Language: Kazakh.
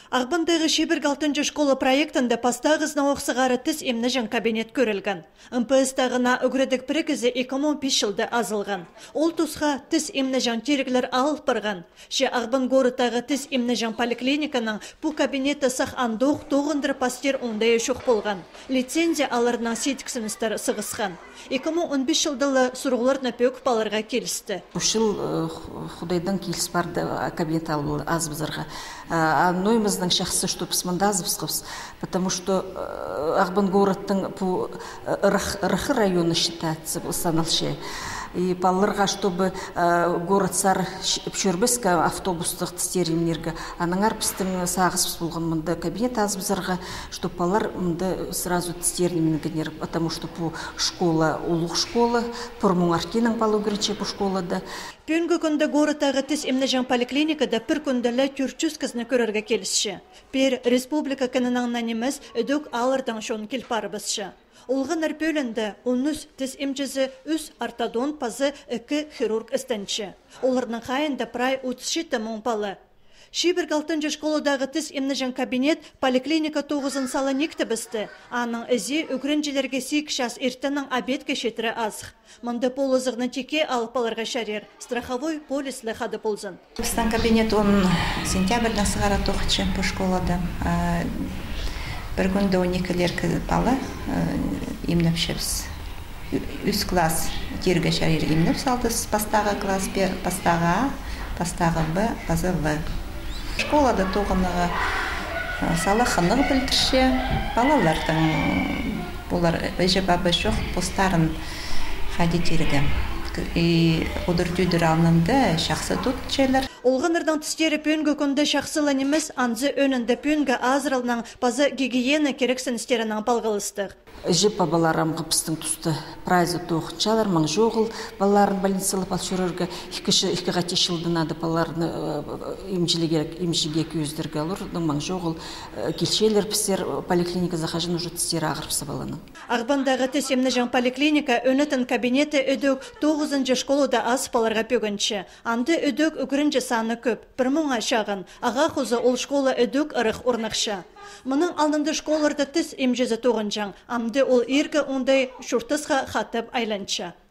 Ағбандығы шебір 6 школа проектінде пастағызна оқсығары тіс емнежен кабинет көрілген. МПС-тағына үгірідік бірігізі 2005 жылды азылған. Ол тұсқа тіс емнежен терігілер алып бірген. Ше Ағбан горытағы тіс емнежен поликлиниканың бұл кабинеті сақ андоқ тоғындыр пастер ондайы шоқ болған. Лицензия аларынан сетіксіністер сығысқан. 2015 жылдылы сұрғыларына пөк баларға келісті. Бұл Худайдан келіс барды кабинет алып аз бізарға. Ноймыздың шақсы, что посмандазовскос, потому что Ағбан городтың по Рахы районы считается, саналшы. И палларға, чтобы город сар пшөрбескі автобустық тістерімнергі, анаңар пістің сағыз болған мұнда кабинет аз бізарға, чтобы паллар мұнда сразу тістерімнергенер, потому что по школа, улық школа, пұрмуңаркенің палу көрінче по школада. Пөнгі күнді городтағы тіс емнежен поликлиникада бір күнділі 400 кізіні көрерге келісші. Пер республика кінінаңнан еміз үдік алырдан шоң келпарыбызшы. Олғын әрпөлінді 13 тіс емчізі үз ортодон пазы 2 хирург істенші. Оларының қайында прай 37 мың палы. Шибір 6 школадағы тіс емнежен кабинет поликлиника 9 салы некті бісті. Аның ізі үгірінжілерге сик шас ертінің обед кешетірі азық. Мұнды полызығны теке алпаларға шарер. Страховой полислі қады болзын. Біздің кабинет 10 сентябрьден сығара тоқытшы по школада. Bir günde 12'ler bala imnepşebiz. Üst klas yerge şarir imnep saldız. Pastağa klas bir pastağa, pastağa B, pazı V. Şkolada toğanağı salahınığı bildirşe balalardan bular ejebabı çok postарын haditerge. Odurtüdür alnında şahsı tutçeler. Олғанырдан тістері пөнгі күнді шақсылан емес, анзы önünde пөнгі азырылынан базы гигиена керексін істерінің балғылыстық. Жепа баларам ғыпыстың тұсты прайзы тоғынчалар, маң жоғыл баларын больницалы палшырырға екі ғати шылдын ады баларын емжіге көздерге алыр, маң жоғыл келшелер пістер поликлиника захажын ұжы тістері ағырпсы баланың. Ағбандағы тіс емнежен поликлиника өнетін кабинеті өдөк 9 школада аз баларға пөгінші. Анды өдөк үгірінжі саны көп, бір мұңа шағын, аға құзы ол школа өдөк ұрық орнақша. Мұның алдында школарда тіс емжезі тоғынжан, амды ол ергі ондай шұртысқа қатып айланча.